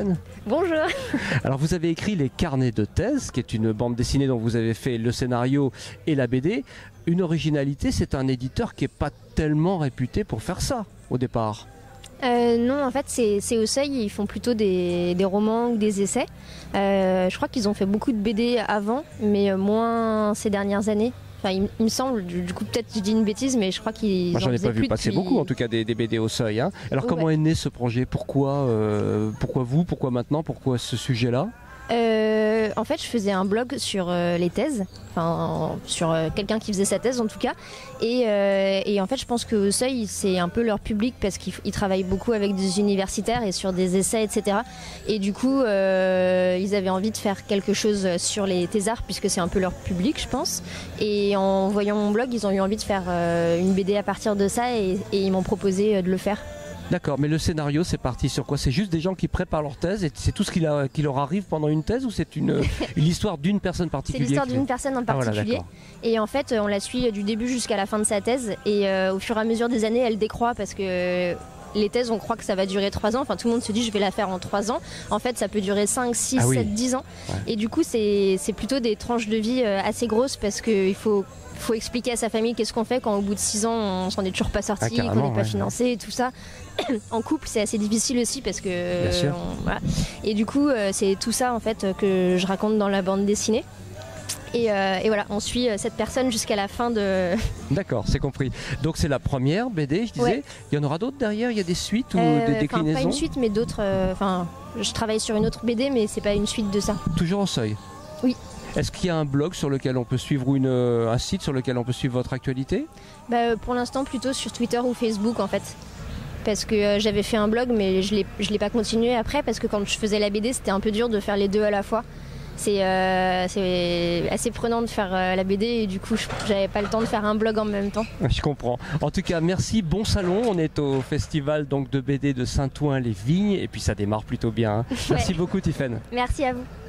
Tiffaine. Bonjour. Alors vous avez écrit Les Carnets de thèse, qui est une bande dessinée dont vous avez fait le scénario et la BD. Une originalité, c'est un éditeur qui n'est pas tellement réputé pour faire ça au départ. Non, en fait, c'est au Seuil, ils font plutôt des romans ou des essais. Je crois qu'ils ont fait beaucoup de BD avant, mais moins ces dernières années. Enfin, il me semble, du coup, peut-être je dis une bêtise, mais je crois qu'ils. Moi, j'en ai pas vu passer beaucoup, en tout cas, des BD au Seuil. Hein. Alors, comment est né ce projet? Pourquoi vous? Pourquoi maintenant? Pourquoi ce sujet-là? En fait, je faisais un blog sur les thèses, enfin sur quelqu'un qui faisait sa thèse en tout cas, et en fait, je pense qu'au Seuil, c'est un peu leur public parce qu'ils travaillent beaucoup avec des universitaires et sur des essais, etc. Et du coup, ils avaient envie de faire quelque chose sur les thésards puisque c'est un peu leur public, je pense. Et en voyant mon blog, ils ont eu envie de faire une BD à partir de ça et ils m'ont proposé de le faire. D'accord, mais le scénario, c'est parti sur quoi? C'est juste des gens qui préparent leur thèse et c'est tout ce qui leur arrive pendant une thèse, ou c'est une histoire d'une personne particulière? C'est l'histoire d'une personne en particulier. Et en fait, on la suit du début jusqu'à la fin de sa thèse. Et au fur et à mesure des années, elle décroît parce que les thèses, on croit que ça va durer 3 ans. Enfin, tout le monde se dit, je vais la faire en 3 ans. En fait, ça peut durer 5, 6, 7, 10 ans. Ouais. Et du coup, c'est plutôt des tranches de vie assez grosses parce qu'il faut expliquer à sa famille qu'est-ce qu'on fait quand au bout de 6 ans on s'en est toujours pas sorti, qu'on n'est pas financé et tout ça. En couple c'est assez difficile aussi parce que voilà. Et du coup c'est tout ça en fait que je raconte dans la bande dessinée. Et voilà, on suit cette personne jusqu'à la fin de... D'accord, c'est compris. Donc c'est la première BD, je disais. Ouais. Il y en aura d'autres derrière? Il y a des suites ou des déclinaisons? Pas une suite, mais d'autres... je travaille sur une autre BD, mais c'est pas une suite de ça. Toujours au Seuil? Oui. Est-ce qu'il y a un blog sur lequel on peut suivre ou un site sur lequel on peut suivre votre actualité? Pour l'instant, plutôt sur Twitter ou Facebook en fait. Parce que j'avais fait un blog, mais je l'ai pas continué après, parce que quand je faisais la BD, c'était un peu dur de faire les deux à la fois. C'est assez prenant de faire la BD et du coup j'avais pas le temps de faire un blog en même temps. Je comprends. En tout cas merci, bon salon. On est au festival donc de BD de Saint-Ouen-les-Vignes et puis ça démarre plutôt bien. Hein. Merci beaucoup Tiffaine. Merci à vous.